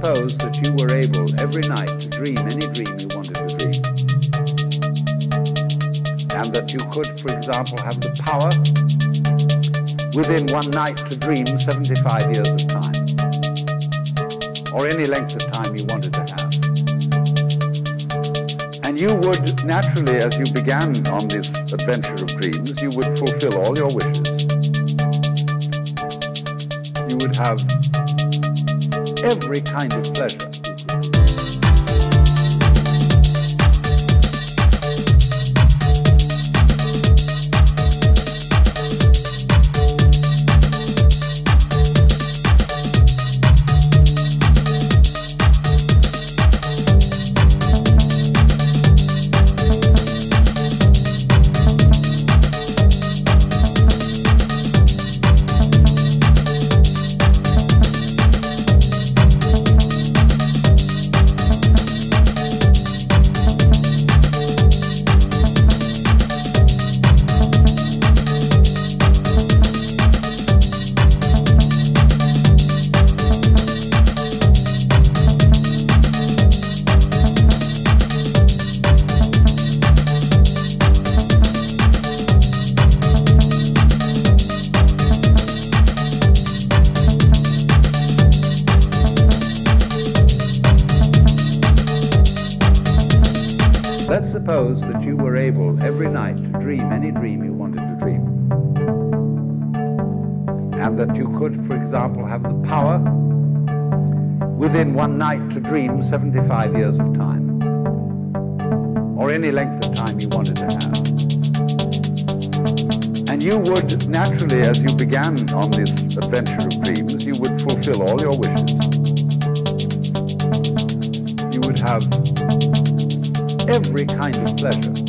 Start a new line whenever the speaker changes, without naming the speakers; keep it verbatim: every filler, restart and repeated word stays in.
suppose that you were able every night to dream any dream you wanted to dream. And that you could, for example, have the power within one night to dream seventy-five years of time, or any length of time you wanted to have. And you would naturally, as you began on this adventure of dreams, you would fulfill all your wishes. You would have every kind of pleasure. Let's suppose that you were able every night to dream any dream you wanted to dream. And that you could, for example, have the power within one night to dream seventy-five years of time, or any length of time you wanted to have. And you would naturally, as you began on this adventure of dreams, you would fulfill all your wishes. You would have every kind of pleasure.